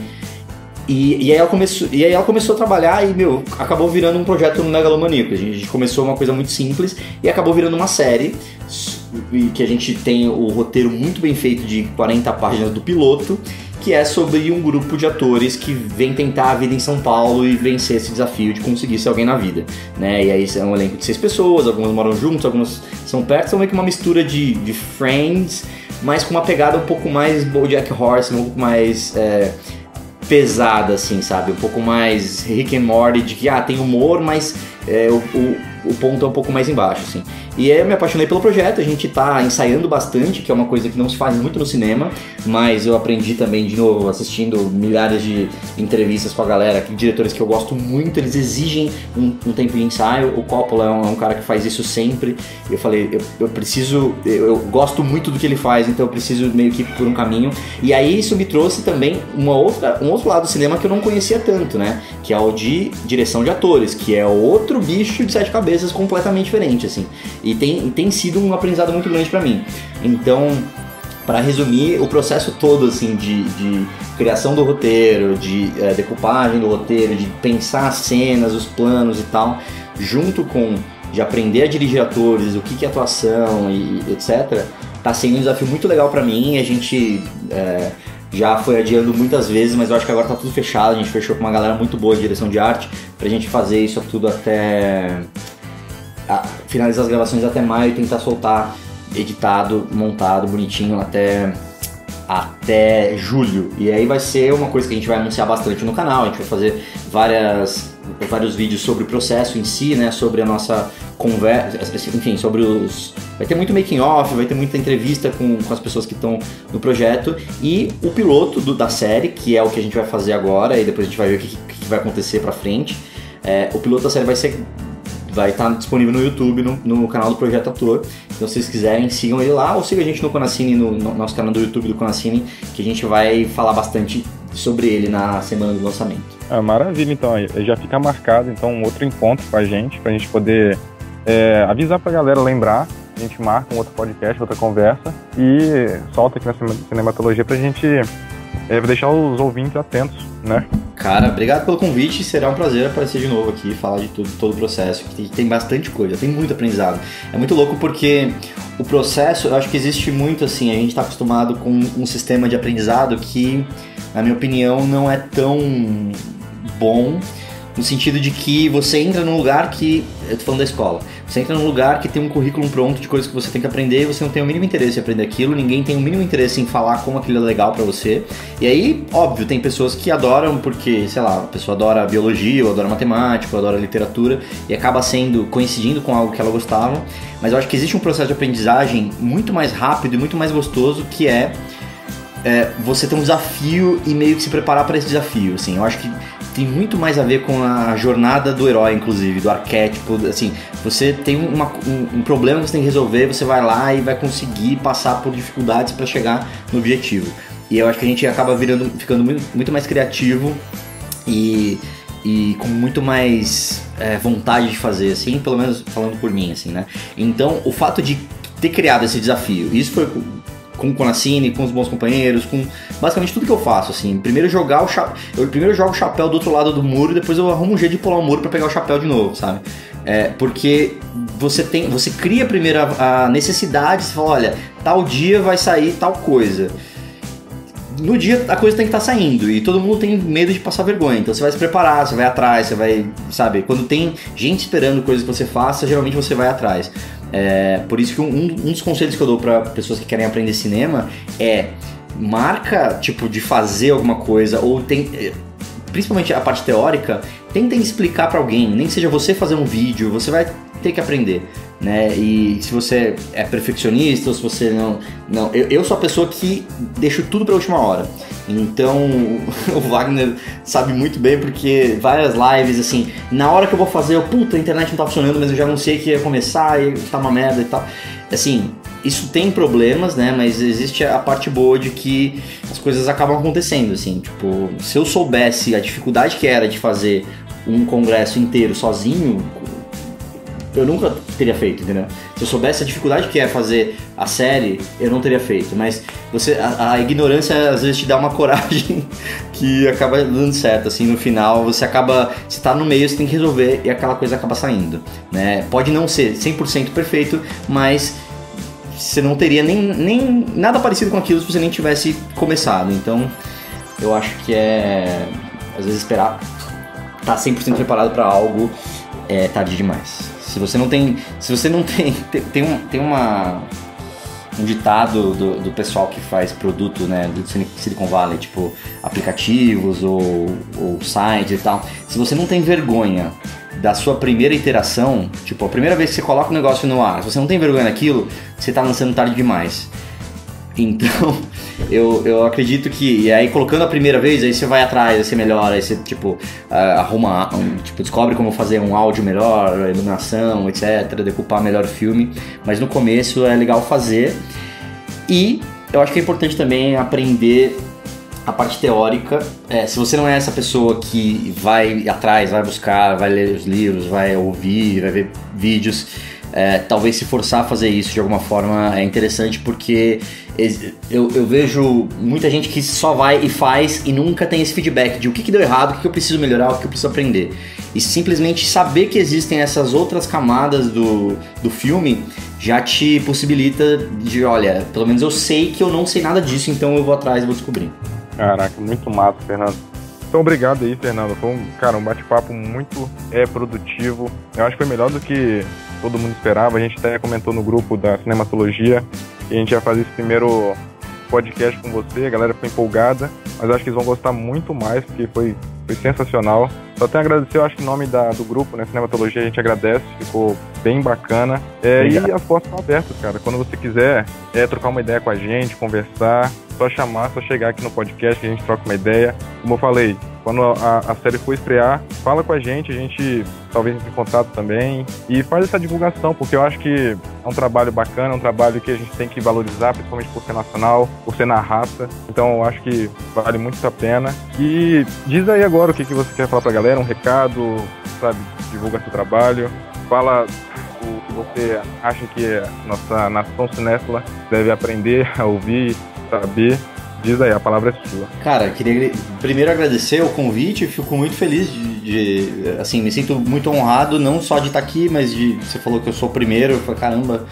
E, e, aí ela começou, e aí ela começou a trabalhar e, meu, acabou virando um projeto megalomaníaco. A gente, a gente começou uma coisa muito simples e acabou virando uma série e que a gente tem o roteiro muito bem feito de quarenta páginas do piloto, que é sobre um grupo de atores que vem tentar a vida em São Paulo e vencer esse desafio de conseguir ser alguém na vida, né? E aí é um elenco de seis pessoas, algumas moram juntos, algumas são perto, são meio que uma mistura de, de Friends, mas com uma pegada um pouco mais BoJack Horseman, um pouco mais é, pesada, assim, sabe? Um pouco mais Rick and Morty, de que ah, tem humor, mas é, o, o, o ponto é um pouco mais embaixo, assim. E aí eu me apaixonei pelo projeto, a gente tá ensaiando bastante, que é uma coisa que não se faz muito no cinema, mas eu aprendi também, de novo, assistindo milhares de entrevistas com a galera, que, diretores que eu gosto muito, eles exigem um, um tempo de ensaio. O Coppola é um, é um cara que faz isso sempre. Eu falei, eu, eu preciso, eu, eu gosto muito do que ele faz, então eu preciso meio que ir por um caminho. E aí isso me trouxe também uma outra, um outro lado do cinema que eu não conhecia tanto, né? Que é o de direção de atores, que é outro bicho de sete cabeças completamente diferente, assim. E tem, tem sido um aprendizado muito grande pra mim. Então, para resumir, o processo todo assim de, de criação do roteiro, de é, decupagem do roteiro, de pensar as cenas, os planos e tal, junto com de aprender a dirigir atores, o que, que é atuação e etcétera, tá sendo um desafio muito legal pra mim. A gente é, já foi adiando muitas vezes, mas eu acho que agora tá tudo fechado. A gente fechou com uma galera muito boa de direção de arte pra gente fazer isso tudo até... finalizar as gravações até maio e tentar soltar editado, montado, bonitinho até, até julho. E aí vai ser uma coisa que a gente vai anunciar bastante no canal. A gente vai fazer várias, vários vídeos sobre o processo em si, né? Sobre a nossa conversa, enfim, sobre os... Vai ter muito making off, vai ter muita entrevista com, com as pessoas que estão no projeto. E o piloto do, da série, que é o que a gente vai fazer agora, e depois a gente vai ver o que, que vai acontecer pra frente. É, o piloto da série vai ser... vai estar disponível no YouTube, no, no canal do Projeto Ator. Então, se vocês quiserem, sigam ele lá, ou sigam a gente no Conacine, no, no nosso canal do YouTube do Conacine, que a gente vai falar bastante sobre ele na semana do lançamento. Ah, maravilha, então. Já fica marcado, então, um outro encontro com a gente, pra gente poder é, avisar pra galera, lembrar. A gente marca um outro podcast, outra conversa, e solta aqui na Cinematologia pra gente é, deixar os ouvintes atentos, né? Cara, obrigado pelo convite, será um prazer aparecer de novo aqui, falar de tudo, todo o processo, que tem bastante coisa, tem muito aprendizado. É muito louco porque o processo, eu acho que existe muito assim, a gente está acostumado com um sistema de aprendizado que, na minha opinião, não é tão bom, no sentido de que você entra num lugar que, eu tô falando da escola, você entra num lugar que tem um currículo pronto de coisas que você tem que aprender e você não tem o mínimo interesse em aprender aquilo, ninguém tem o mínimo interesse em falar como aquilo é legal pra você. E aí, óbvio, tem pessoas que adoram porque, sei lá, a pessoa adora biologia, ou adora matemática, ou adora literatura e acaba sendo, coincidindo com algo que ela gostava. Mas eu acho que existe um processo de aprendizagem muito mais rápido e muito mais gostoso, que é, é você ter um desafio e meio que se preparar para esse desafio, assim. Eu acho que tem muito mais a ver com a jornada do herói, inclusive, do arquétipo, assim, você tem uma, um, um problema que você tem que resolver, você vai lá e vai conseguir passar por dificuldades para chegar no objetivo. E eu acho que a gente acaba virando, ficando muito, muito mais criativo e, e com muito mais é, vontade de fazer, assim, pelo menos falando por mim, assim, né? Então, o fato de ter criado esse desafio, isso foi com o Conacine, com os bons companheiros, com basicamente tudo que eu faço, assim. Primeiro jogar o chapéu, eu primeiro jogo o chapéu do outro lado do muro, depois eu arrumo um jeito de pular o muro para pegar o chapéu de novo, sabe? É, porque você tem, você cria primeiro a, a necessidade, você fala, olha, tal dia vai sair tal coisa. No dia a coisa tem que estar saindo e todo mundo tem medo de passar vergonha, então você vai se preparar, você vai atrás, você vai, sabe, quando tem gente esperando coisas que você faça, geralmente você vai atrás. É, por isso que um, um dos conselhos que eu dou para pessoas que querem aprender cinema é marca, tipo, de fazer alguma coisa, ou tem, principalmente a parte teórica, tentem explicar para alguém, nem que seja você fazer um vídeo, você vai ter que aprender, né? E se você é perfeccionista ou se você não... não eu, eu sou a pessoa que deixo tudo pra última hora. Então, o Wagner sabe muito bem, porque várias lives, assim, na hora que eu vou fazer, eu, puta, a internet não tá funcionando, mas eu já anunciei que ia começar e tá uma merda e tal. Assim, isso tem problemas, né? Mas existe a parte boa de que as coisas acabam acontecendo, assim. Tipo, se eu soubesse a dificuldade que era de fazer um congresso inteiro sozinho, eu nunca teria feito, entendeu? Se eu soubesse a dificuldade que é fazer a série, eu não teria feito. Mas você, a, a ignorância às vezes te dá uma coragem que acaba dando certo, assim, no final você acaba, você tá no meio, você tem que resolver e aquela coisa acaba saindo, né? Pode não ser cem por cento perfeito, mas você não teria nem, nem nada parecido com aquilo se você nem tivesse começado. Então, eu acho que é, às vezes, esperar estar cem por cento preparado para algo é tarde demais. Se você não tem, se você não tem, tem, tem, um, tem uma, um ditado do, do pessoal que faz produto, né, do Silicon Valley, tipo aplicativos ou, ou sites e tal. Se você não tem vergonha da sua primeira iteração, tipo, a primeira vez que você coloca o negócio no ar, se você não tem vergonha daquilo, você tá lançando tarde demais. Então, eu, eu acredito que, e aí colocando a primeira vez, aí você vai atrás, aí você melhora, aí você, tipo, uh, arruma, um, tipo, descobre como fazer um áudio melhor, iluminação, etcétera, decupar melhor o filme, mas no começo é legal fazer. E eu acho que é importante também aprender a parte teórica. É, se você não é essa pessoa que vai atrás, vai buscar, vai ler os livros, vai ouvir, vai ver vídeos, é, talvez se forçar a fazer isso de alguma forma é interessante, porque eu, eu vejo muita gente que só vai e faz e nunca tem esse feedback de o que, que deu errado, o que, que eu preciso melhorar, o que eu preciso aprender. E simplesmente saber que existem essas outras camadas do, do filme já te possibilita de, olha, pelo menos eu sei que eu não sei nada disso, então eu vou atrás e vou descobrir. Caraca, muito massa, Fernando. Então, obrigado aí, Fernando. Foi um, cara, um bate-papo muito é, produtivo. Eu acho que foi melhor do que todo mundo esperava. A gente até comentou no grupo da Cinematologia que a gente ia fazer esse primeiro podcast com você. A galera ficou empolgada, mas eu acho que eles vão gostar muito mais, porque foi, foi sensacional. Só tenho a agradecer, eu acho que em nome da, do grupo, né, Cinematologia, a gente agradece. Ficou bem bacana. É, e as portas estão abertas, cara. Quando você quiser é, trocar uma ideia com a gente, conversar, só chamar, só chegar aqui no podcast que a gente troca uma ideia. Como eu falei, quando a, a série for estrear, fala com a gente, a gente talvez entre em contato também e faz essa divulgação, porque eu acho que é um trabalho bacana, é um trabalho que a gente tem que valorizar, principalmente por ser nacional, por ser na raça. Então eu acho que vale muito a pena. E diz aí agora o que, que você quer falar pra galera, um recado, sabe, divulga seu trabalho, fala o que você acha que a nossa nação cinéfila deve aprender a ouvir, saber. Diz aí, a palavra é sua. Cara, queria primeiro agradecer o convite, fico muito feliz de, de, assim, me sinto muito honrado, não só de estar aqui, mas de, você falou que eu sou o primeiro, eu falei, caramba,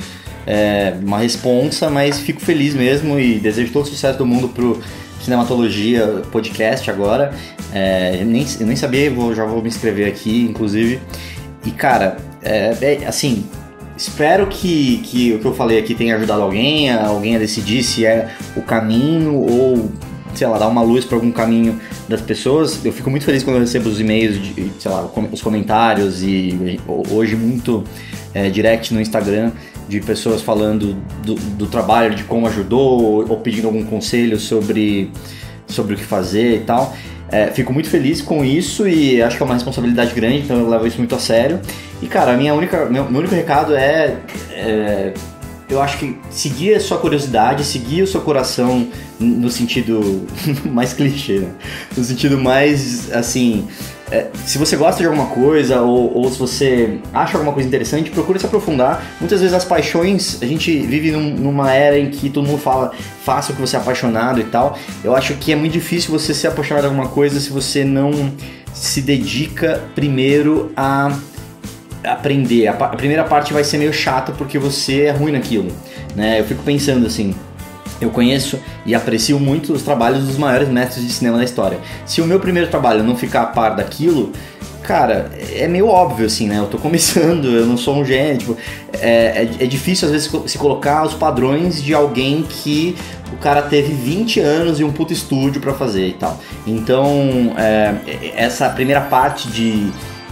é uma responsa, mas fico feliz mesmo e desejo todo o sucesso do mundo pro Cinematologia Podcast agora. É, eu, nem, eu nem sabia, vou, já vou me inscrever aqui, inclusive. E, cara, é, é, assim... Espero que, que o que eu falei aqui tenha ajudado alguém, alguém a decidir se é o caminho ou, sei lá, dar uma luz para algum caminho das pessoas. Eu fico muito feliz quando eu recebo os e-mails, de, sei lá, os comentários e hoje muito é, direct no Instagram de pessoas falando do, do trabalho, de como ajudou ou pedindo algum conselho sobre, sobre o que fazer e tal. É, fico muito feliz com isso e acho que é uma responsabilidade grande, então eu levo isso muito a sério. E, cara, a minha única, meu, meu único recado é, é... eu acho que seguir a sua curiosidade, seguir o seu coração no sentido mais clichê, né? No sentido mais, assim... É, se você gosta de alguma coisa ou, ou se você acha alguma coisa interessante, procure se aprofundar. Muitas vezes as paixões, a gente vive num, numa era em que todo mundo fala faça o que você é apaixonado e tal. Eu acho que é muito difícil você ser apaixonado de alguma coisa se você não se dedica primeiro a aprender. A, a primeira parte vai ser meio chata porque você é ruim naquilo, né? Eu fico pensando assim, eu conheço e aprecio muito os trabalhos dos maiores mestres de cinema da história. Se o meu primeiro trabalho não ficar a par daquilo, cara, é meio óbvio assim, né? Eu tô começando, eu não sou um gênio, tipo, é, é, é difícil às vezes se colocar os padrões de alguém que o cara teve vinte anos e um puto estúdio pra fazer e tal. Então, é, essa primeira parte de...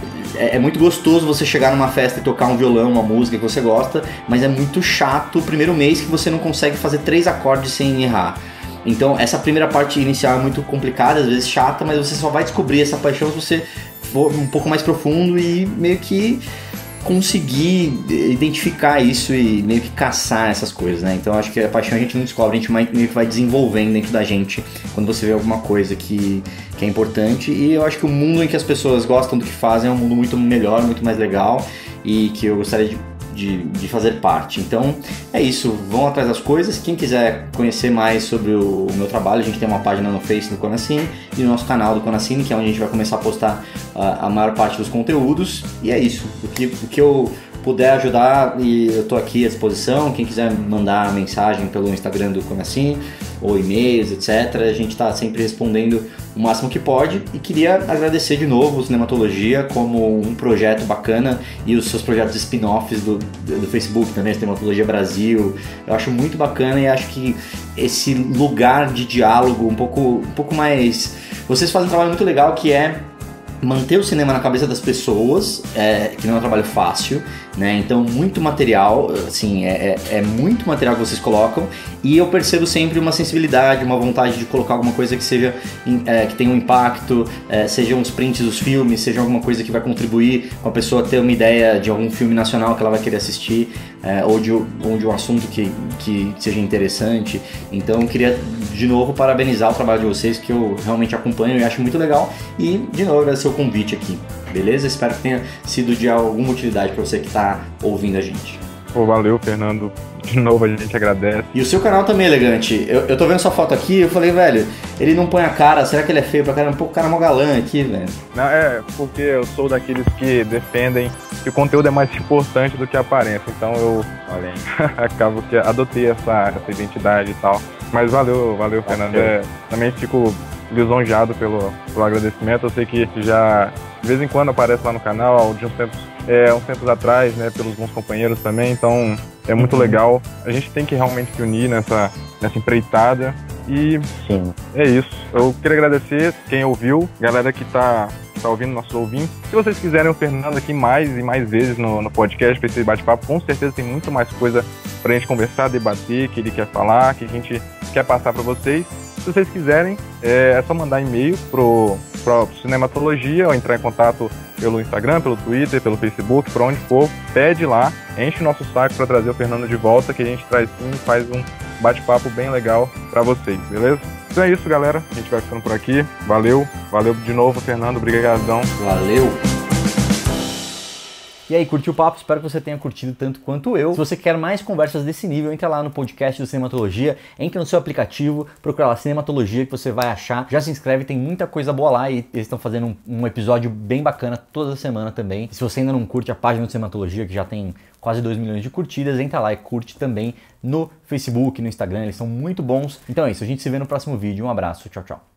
É muito gostoso você chegar numa festa e tocar um violão, uma música que você gosta, mas é muito chato o primeiro mês que você não consegue fazer três acordes sem errar. Então essa primeira parte inicial é muito complicada, às vezes chata, mas você só vai descobrir essa paixão se você for um pouco mais profundo e meio que conseguir identificar isso e meio que caçar essas coisas, né? Então acho que a paixão a gente não descobre, a gente meio que vai desenvolvendo dentro da gente quando você vê alguma coisa que, que é importante. E eu acho que o mundo em que as pessoas gostam do que fazem é um mundo muito melhor, muito mais legal e que eu gostaria de De, de fazer parte. Então é isso, vão atrás das coisas. Quem quiser conhecer mais sobre o, o meu trabalho, a gente tem uma página no Face do Conacine e no nosso canal do Conacine, que é onde a gente vai começar a postar uh, a maior parte dos conteúdos. E é isso, o que, o que eu puder ajudar, e eu tô aqui à disposição. Quem quiser mandar mensagem pelo Instagram do Como Assim, ou e-mails, etcétera, a gente tá sempre respondendo o máximo que pode. E queria agradecer de novo o Cinematologia como um projeto bacana, e os seus projetos spin-offs do, do Facebook também, Cinematologia Brasil. Eu acho muito bacana, e acho que esse lugar de diálogo um pouco, um pouco mais... Vocês fazem um trabalho muito legal, que é manter o cinema na cabeça das pessoas, é, que não é um trabalho fácil, né? Então, muito material, assim, é, é, é muito material que vocês colocam, e eu percebo sempre uma sensibilidade, uma vontade de colocar alguma coisa que seja, é, que tenha um impacto, é, sejam os prints dos filmes, seja alguma coisa que vai contribuir com a pessoa ter uma ideia de algum filme nacional que ela vai querer assistir, é, ou, de, ou de um assunto que, que seja interessante. Então, eu queria, de novo, parabenizar o trabalho de vocês, que eu realmente acompanho e acho muito legal, e, de novo, agradecer o convite aqui, beleza? Espero que tenha sido de alguma utilidade para você que está ouvindo a gente. Pô, valeu, Fernando. De novo, a gente agradece. E o seu canal também é elegante. Eu, eu tô vendo sua foto aqui, eu falei, velho, ele não põe a cara, será que ele é feio pra caramba? Pô, o cara é mó galã aqui, velho. Não, é, porque eu sou daqueles que defendem que o conteúdo é mais importante do que a aparência. Então eu, olha, acabo que adotei essa, essa identidade e tal. Mas valeu, valeu, Fernando. É, também fico lisonjeado pelo, pelo agradecimento. Eu sei que já de vez em quando aparece lá no canal, de uns tempos, é, uns tempos atrás, né, pelos bons companheiros também, então é muito uhum. legal. A gente tem que realmente se unir nessa, nessa empreitada, e Sim. é isso. Eu queria agradecer quem ouviu, galera que tá, tá ouvindo, nossos ouvintes. Se vocês quiserem o Fernando aqui mais e mais vezes no, no podcast, para esse bate-papo, com certeza tem muito mais coisa pra gente conversar, debater, que ele quer falar, que a gente quer passar para vocês. Se vocês quiserem, é, é só mandar e-mail pro, pro Cinematologia, ou entrar em contato pelo Instagram, pelo Twitter, pelo Facebook, por onde for. Pede lá, enche o nosso saco para trazer o Fernando de volta, que a gente traz sim e faz um bate-papo bem legal para vocês, beleza? Então é isso, galera. A gente vai ficando por aqui. Valeu. Valeu de novo, Fernando. Obrigadão. Valeu. E aí, curtiu o papo? Espero que você tenha curtido tanto quanto eu. Se você quer mais conversas desse nível, entra lá no podcast do Cinematologia, entra no seu aplicativo, procura lá Cinematologia que você vai achar. Já se inscreve, tem muita coisa boa lá, e eles estão fazendo um, um episódio bem bacana toda semana também. E se você ainda não curte a página do Cinematologia, que já tem quase dois milhões de curtidas, entra lá e curte também no Facebook, no Instagram, eles são muito bons. Então é isso, a gente se vê no próximo vídeo. Um abraço, tchau, tchau.